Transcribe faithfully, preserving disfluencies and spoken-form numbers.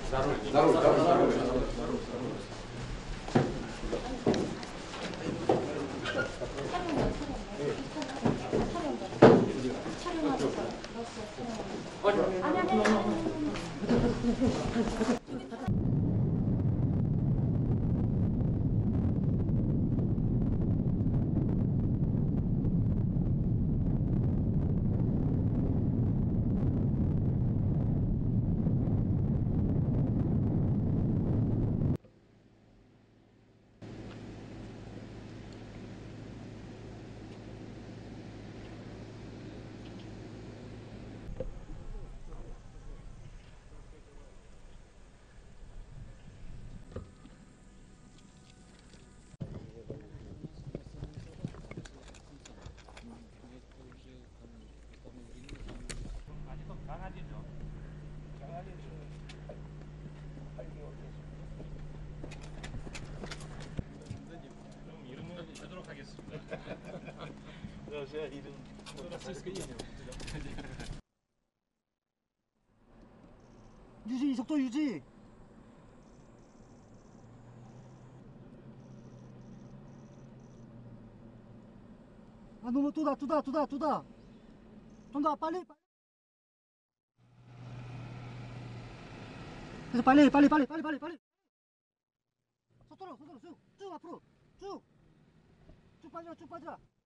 나로 나로 나로. 유지, 속도 유지. 아, 너무 또다, 또다, 또다, 또다. 좀 더 빨리, 빨리. 그래서 빨리, 빨리, 빨리, 빨리, 빨리, 빨리. 속도로, 속도로 쭉, 쭉 앞으로, 쭉, 쭉 빠져, 쭉 빠져.